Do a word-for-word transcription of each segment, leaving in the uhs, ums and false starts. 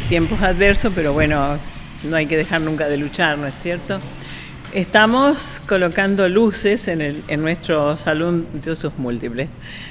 tiempos adversos, pero bueno, no hay que dejar nunca de luchar, ¿no es cierto? Estamos colocando luces en, el, en nuestro salón de usos múltiples.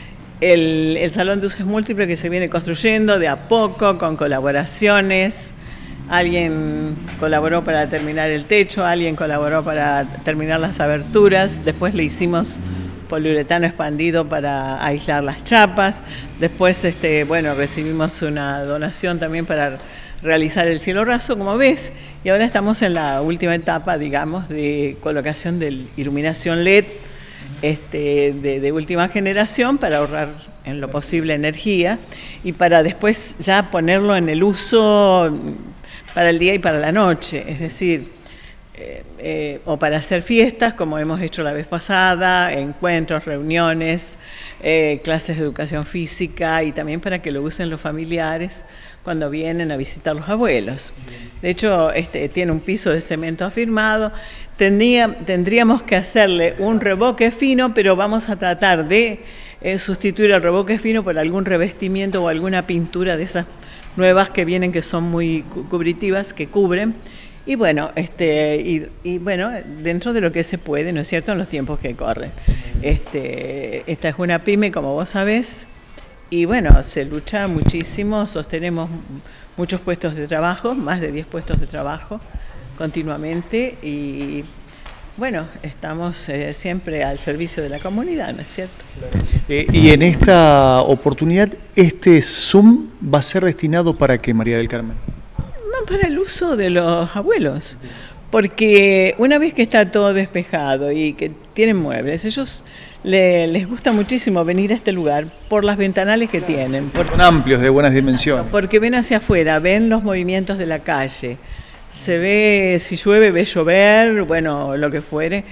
El, el salón de usos múltiples que se viene construyendo de a poco, con colaboraciones. Alguien colaboró para terminar el techo, alguien colaboró para terminar las aberturas, después le hicimos poliuretano expandido para aislar las chapas, después este, bueno, recibimos una donación también para realizar el cielo raso, como ves, y ahora estamos en la última etapa, digamos, de colocación de iluminación L E D este, de, de última generación para ahorrar en lo posible energía y para después ya ponerlo en el uso para el día y para la noche, es decir, eh, eh, o para hacer fiestas, como hemos hecho la vez pasada, encuentros, reuniones, eh, clases de educación física y también para que lo usen los familiares cuando vienen a visitar los abuelos. De hecho, este, tiene un piso de cemento afirmado, Tendría, tendríamos que hacerle un revoque fino, pero vamos a tratar de eh, sustituir el revoque fino por algún revestimiento o alguna pintura de esas nuevas que vienen, que son muy cubritivas, que cubren, y bueno, este, y, y bueno, dentro de lo que se puede, ¿no es cierto?, en los tiempos que corren. Este, esta es una pyme, como vos sabés, y bueno, se lucha muchísimo, sostenemos muchos puestos de trabajo, más de diez puestos de trabajo continuamente, y bueno, estamos eh, siempre al servicio de la comunidad, ¿no es cierto? Eh, y en esta oportunidad, ¿este Zoom va a ser destinado para qué, María del Carmen? No, para el uso de los abuelos, porque una vez que está todo despejado y que tienen muebles, ellos le, les gusta muchísimo venir a este lugar por las ventanales que tienen. Por, Son amplios, de buenas dimensiones. Porque ven hacia afuera, ven los movimientos de la calle, se ve, si llueve, ve llover, bueno, lo que fuere,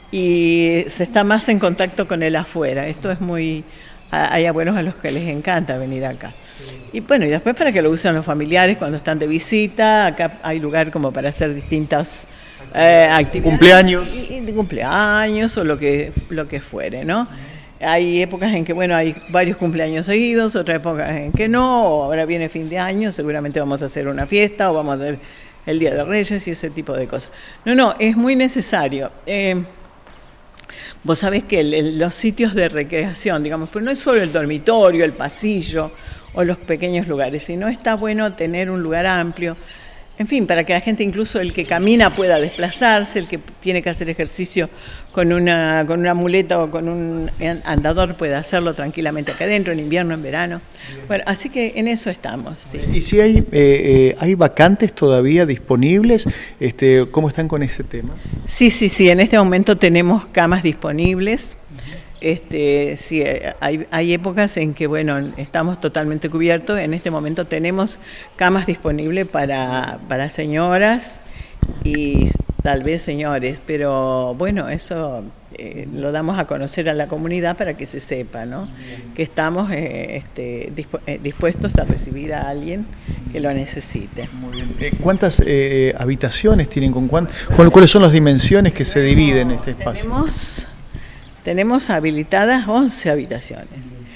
y se está más en contacto con el afuera. Esto es muy... Hay abuelos a los que les encanta venir acá. Y bueno, y después para que lo usen los familiares cuando están de visita, acá hay lugar como para hacer distintas eh, actividades. Cumpleaños. Y, y de cumpleaños o lo que, lo que fuere, ¿no? Hay épocas en que, bueno, hay varios cumpleaños seguidos, otras épocas en que no, o ahora viene fin de año, seguramente vamos a hacer una fiesta o vamos a hacer el Día de Reyes y ese tipo de cosas. No, no, es muy necesario. Eh, vos sabés que el, el, los sitios de recreación, digamos, pues no es solo el dormitorio, el pasillo o los pequeños lugares, sino está bueno tener un lugar amplio, en fin, para que la gente, incluso el que camina, pueda desplazarse, el que tiene que hacer ejercicio con una, con una muleta o con un andador pueda hacerlo tranquilamente acá adentro, en invierno, en verano. Bueno, así que en eso estamos. Sí. ¿Y si hay, eh, eh, hay vacantes todavía disponibles? Este, ¿Cómo están con ese tema? Sí, sí, sí, en este momento tenemos camas disponibles. Este, sí, hay, hay épocas en que, bueno, estamos totalmente cubiertos. En este momento tenemos camas disponibles para, para señoras y tal vez señores, pero bueno, eso eh, lo damos a conocer a la comunidad para que se sepa, ¿no? Que estamos eh, este, dispu eh, dispuestos a recibir a alguien que lo necesite. Muy bien. Eh, ¿Cuántas eh, habitaciones tienen? Con cuán, ¿Cuáles son las dimensiones que se dividen en este espacio? Tenemos... Tenemos habilitadas once habitaciones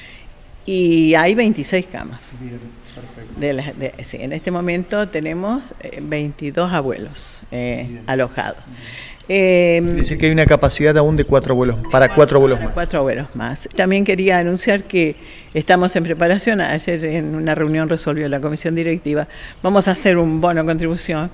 y hay veintiséis camas. De la, de, sí, en este momento tenemos eh, veintidós abuelos eh, alojados. Eh, Dice que hay una capacidad aún de cuatro abuelos, para cuatro abuelos más. Cuatro abuelos más. También quería anunciar que estamos en preparación. Ayer en una reunión resolvió la comisión directiva. Vamos a hacer un bono contribución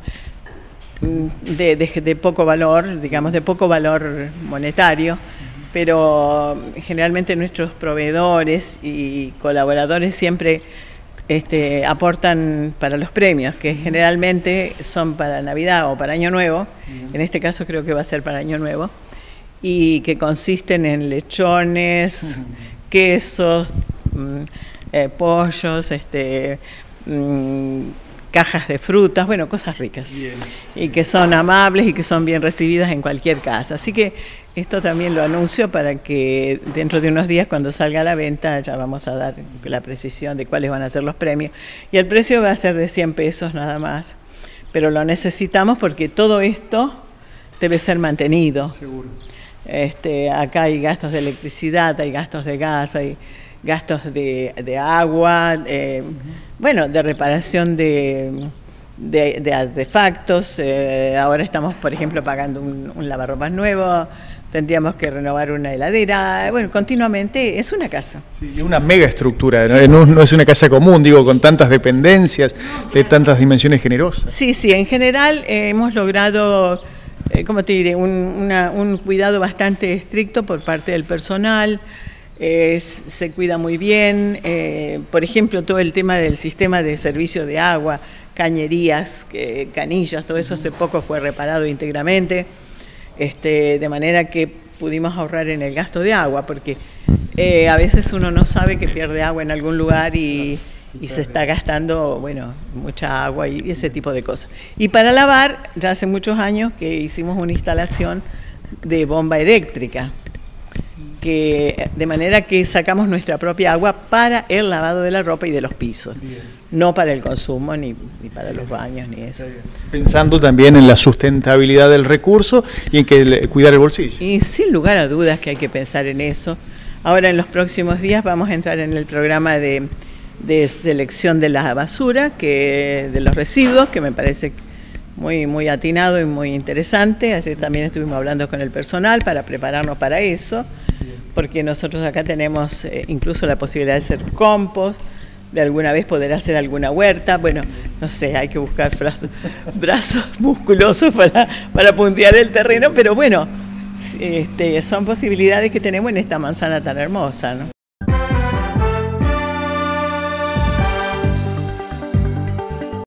de, de, de poco valor, digamos, de poco valor monetario, pero generalmente nuestros proveedores y colaboradores siempre este, aportan para los premios, que generalmente son para Navidad o para Año Nuevo, en este caso creo que va a ser para Año Nuevo, y que consisten en lechones, quesos, eh, pollos, este, mmm, cajas de frutas, bueno, cosas ricas, bien, y que son amables y que son bien recibidas en cualquier casa. Así que esto también lo anuncio para que dentro de unos días, cuando salga a la venta, ya vamos a dar la precisión de cuáles van a ser los premios. Y el precio va a ser de cien pesos nada más, pero lo necesitamos porque todo esto debe ser mantenido. Seguro. Este, acá hay gastos de electricidad, hay gastos de gas, hay gastos de, de agua, eh, uh-huh. bueno, de reparación de, de, de artefactos. Eh, ahora estamos, por ejemplo, pagando un, un lavarropas nuevo, tendríamos que renovar una heladera. Bueno, continuamente es una casa. Sí, y una mega estructura, ¿no? No, no es una casa común, digo, con tantas dependencias, de tantas dimensiones generosas. Sí, sí, en general eh, hemos logrado, eh, ¿cómo te diré?, un, una, un cuidado bastante estricto por parte del personal. Eh, se cuida muy bien, eh, por ejemplo, todo el tema del sistema de servicio de agua, cañerías, eh, canillas, todo eso hace poco fue reparado íntegramente, este, de manera que pudimos ahorrar en el gasto de agua, porque eh, a veces uno no sabe que pierde agua en algún lugar y, y se está gastando, bueno, mucha agua y ese tipo de cosas. Y para lavar, ya hace muchos años que hicimos una instalación de bomba eléctrica, que, de manera que sacamos nuestra propia agua para el lavado de la ropa y de los pisos, no para el consumo ni, ni para los baños ni eso. Pensando también en la sustentabilidad del recurso y en que le, cuidar el bolsillo. Y sin lugar a dudas que hay que pensar en eso. Ahora en los próximos días vamos a entrar en el programa de, de selección de la basura, que, de los residuos, que me parece muy, muy atinado y muy interesante. Ayer también estuvimos hablando con el personal para prepararnos para eso, porque nosotros acá tenemos eh, incluso la posibilidad de hacer compost, de alguna vez poder hacer alguna huerta. Bueno, no sé, hay que buscar brazos, brazos musculosos para, para puntear el terreno, pero bueno, este, son posibilidades que tenemos en esta manzana tan hermosa, ¿no?